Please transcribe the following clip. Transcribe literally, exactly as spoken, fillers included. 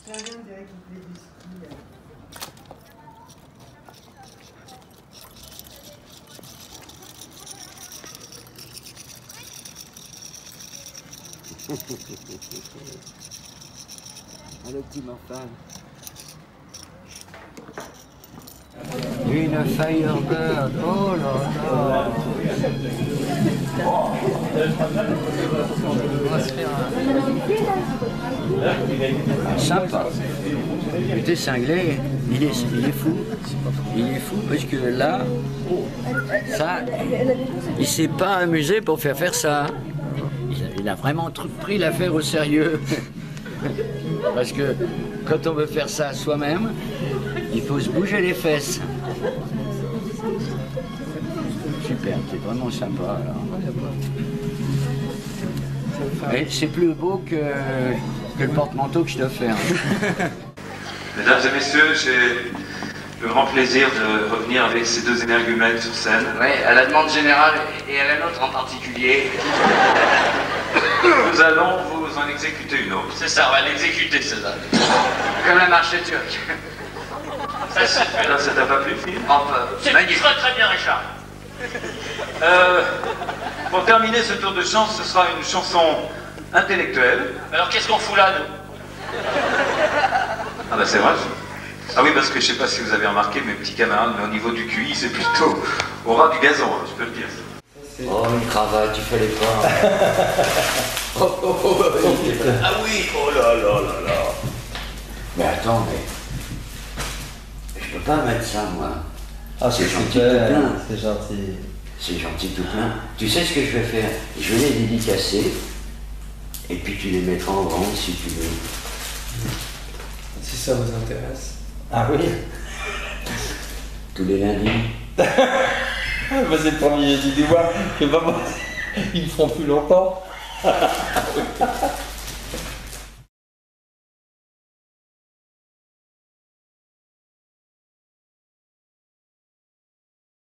Regardez, on dirait qu'il plaît du ski. Là. Ah, le petit Morphal. Une Firebird, oh là là. On va se faire un... Sympa. Le petit cinglé, il est, il est fou. Il est fou parce que là, ça, il s'est pas amusé pour faire faire ça. Il a, il a vraiment pris l'affaire au sérieux. Parce que quand on veut faire ça soi-même, il faut se bouger les fesses. Super, c'est vraiment sympa. C'est plus beau que, que le porte-manteau que je dois faire. Mesdames et messieurs, j'ai le grand plaisir de revenir avec ces deux énergumènes sur scène. Oui, à la demande générale et à la nôtre en particulier. Nous allons vous en exécuter une autre. C'est ça, on va l'exécuter, celle-là. Comme la marche turque. Ça, ça, ça t'a pas plu, Philippe? C'est très très bien, Richard. Euh, pour terminer ce tour de chant, ce sera une chanson intellectuelle. Alors qu'est-ce qu'on fout là, nous? Ah bah c'est vrai. Ah oui, parce que je sais pas si vous avez remarqué, mes petits camarades, mais au niveau du Q I, c'est plutôt au ras du gazon, hein, je peux le dire. Oh, une cravate, il fallait pas. oh, oh, oh, oh, ah oui, oh là là là là. Mais attends, mais... Je peux pas mettre ça, moi. Ah, c'est gentil tout plein. C'est gentil. C'est gentil tout plein. Tu sais ce que je vais faire? Je vais les dédicacer, et puis tu les mettras en vente si tu veux. Si ça vous intéresse. Ah oui? Tous les lundis. Moi, c'est le premier, tu dis, moi, que maman, ils me feront plus longtemps.